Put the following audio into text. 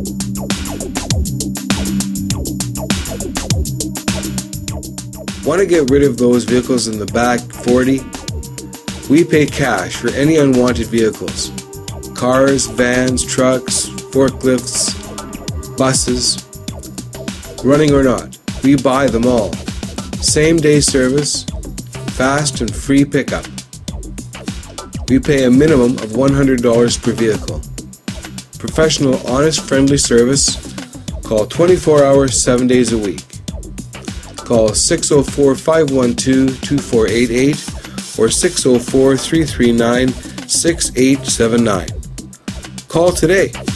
Want to get rid of those vehicles in the back 40? We pay cash for any unwanted vehicles. Cars, vans, trucks, forklifts, buses. Running or not, we buy them all. Same day service, fast and free pickup. We pay a minimum of $100 per vehicle. Professional, honest, friendly service. Call 24 hours, 7 days a week. Call 604-512-2488 or 604-339-6879. Call today.